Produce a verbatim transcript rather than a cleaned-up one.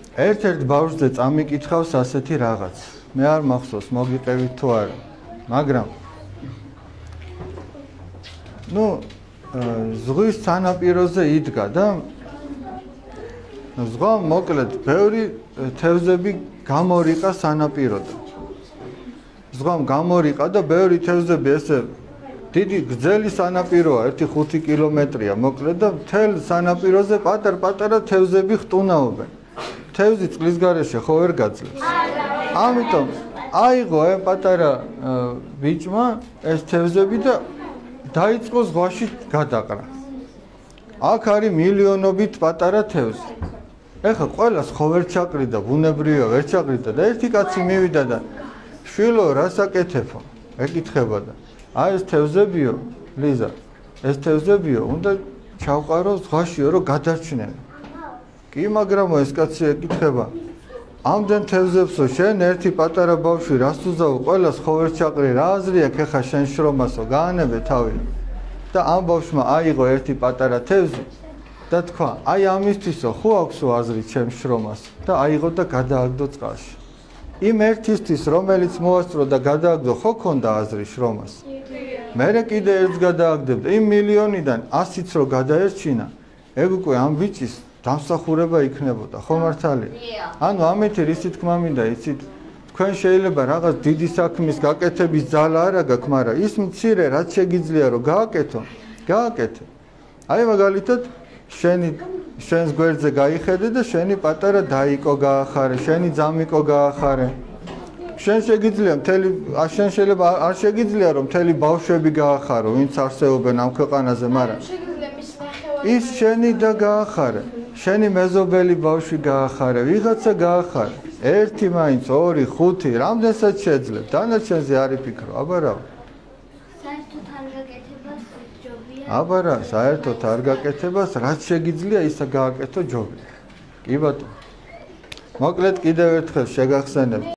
ერთ-ერთ ბავშვზე წამიკითხავს ასეთი რაღაც. მე არ მახსოვს მოგიყევით თუ არა, მაგრამ ნუ ზღვის სანაპიროზე იდგა და ზღვა მოკლედ ბევრი თევზები გამორიყა სანაპიროდან. ზღვამ გამორიყა და ბევრი თევზები ესე დიდი გრძელი სანაპიროა, ერთი ხუთი კილომეტრია მოკლედ და მთელ სანაპიროზე პატარ-პატარა თევზები ხტუნაობენ. თევზი წყლის გარეშე ხო ვერ გაძლევს. ამიტომ აიღო ამ პატარა ბიჭმა ეს თევზები და დაიწყო ზღვაში გადაყრა. აქ არის მილიონობით პატარა თევზი. ეხლა ყველას ხო ვერ ჩაყრიდა, ბუნებრივია ვერ ჩაყრიდა და ერთი კაცი მივიდა და შვილო, რას აკეთებო? ეკითხება და აი ეს თევზებიო, ლიზა, ეს თევზებიო, უნდა ჩავყარო ზღვაშიო, რომ გადარჩნენ. კი, მაგრამ ეს კაცი ეკითხება, ამდენ თევზებსო, შენ ერთი პატარა ბავშვი რას უზავო, ყველას ხო ვერ ჩაყრი, რა აზრი აქვს ეხა შენ შრომასო, გაანებე თავი. და ამ ბავშვმა აიღო ერთი პატარა თევზი და თქვა, აი ამისთვისო, ხო აქვსო აზრი ჩემს შრომას და აიღო და გადააგდო წყალში. იმ ერთისთვის, რომელიც მოასწრო და გადააგდო, ხო ქონდა აზრი შრომას. მერე კიდე ერთს გადააგდებდა, იმ მილიონიდან ასიც რო გადაერჩინა, ეგ უკვე ამ ბიჭის დამსახურება იქნებოდა, ხო მართალია? ანუ ამეთი რისი თქმა მინდა, იცით, თქვენ შეიძლება რაღაც დიდი საქმის გაკეთების ძალა არ აქვს, მაგრამ ის მცირე რაც შეგიძლია რომ გააკეთო, გააკეთე. აი მაგალითად შენი შენს გვერდზე გაიხედე და შენი პატარა დაიკო გაახარე, შენი ძამიკო გაახარე. შენ შეგიძლია მთელი შენ შეიძლება არ შეგიძლია რომ მთელი ბავშვები გაახარო, ვინც არსებობენ ამ ქვეყანაზე, მაგრამ ის შენი და გაახარე. შენი მეზობელი ბავშვი გაახარე, ვიღაცა გაახარე. ერთი მაინც, ორი, ხუთი, რამდენსაც შეძლებ, დანარჩენზე არ იფიქრო, აბა რა. საერთოდ არ გაკეთებას ჯობია. აბა რა, საერთოდ არ გაკეთებას, რაც შეგიძლია, ისა გააკეთო ჯობია. კი ბატონო. მოკლედ კიდევ ერთხელ შეგახსენებ.